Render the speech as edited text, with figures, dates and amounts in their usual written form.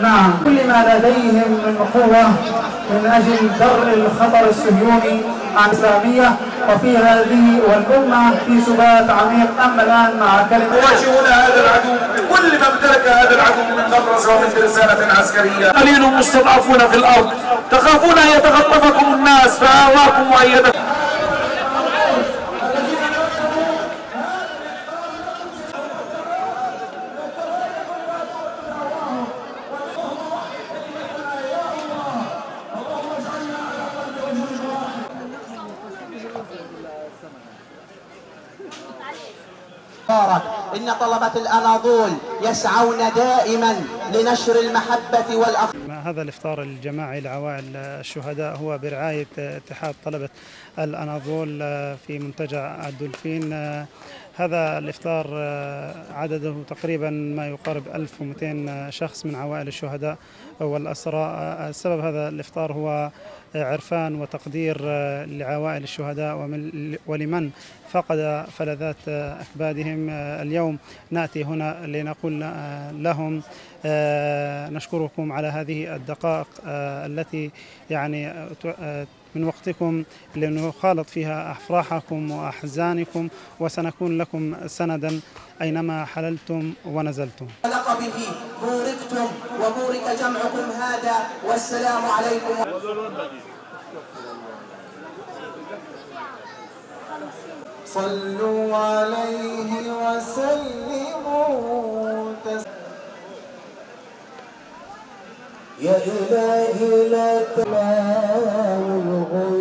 معا كل ما لديهم من قوة من أجل درء الخطر الصهيوني عن الإسلامية وفي هذه والأمة في سبات عميق. أما الآن مع كلمة يواجهون هذا العدو بكل ما امتلك هذا العدو من مدرسة ومن رسالة عسكرية. قليل مستضعفون في الأرض تخافون أن يتخطفكم الناس فآواكم وأيدكم. إن طلبة الأناضول يسعون دائما لنشر المحبة والأخ. هذا الإفطار الجماعي لعوائل الشهداء هو برعاية اتحاد طلبة الأناضول في منتجع الدولفين. هذا الإفطار عدده تقريبا ما يقارب 1200 شخص من عوائل الشهداء والأسرى. سبب هذا الإفطار هو عرفان وتقدير لعوائل الشهداء ولمن فقد فلذات أكبادهم. اليوم نأتي هنا لنقول لهم نشكركم على هذه الدقائق التي يعني من وقتكم لنخالط فيها أفراحكم وأحزانكم، وسنكون لكم سندا أينما حللتم ونزلتم. لقبه بوركتم وبورك جمعكم هذا، والسلام عليكم. صلوا عليه وسلموا يا إلهي لا تنام الغيوب.